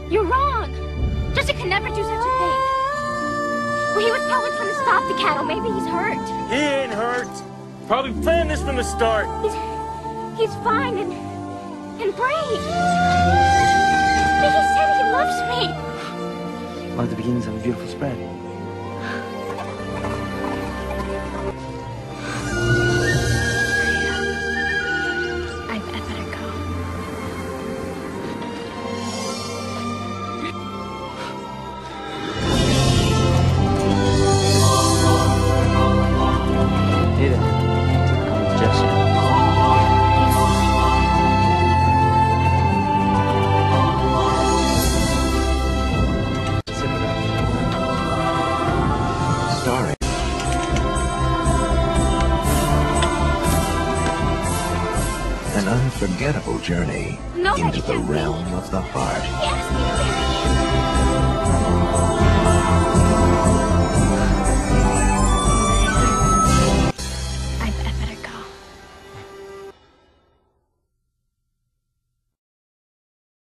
You're wrong. Jesse could never do such a thing. Well, he was probably trying to stop the cattle. Maybe he's hurt. He ain't hurt. Probably planned this from the start. He's fine and brave. He said he loves me. Like the beginnings of a beautiful spread. I better go. Hey there. I'm Jesse. Starring an unforgettable journey into the realm of the heart.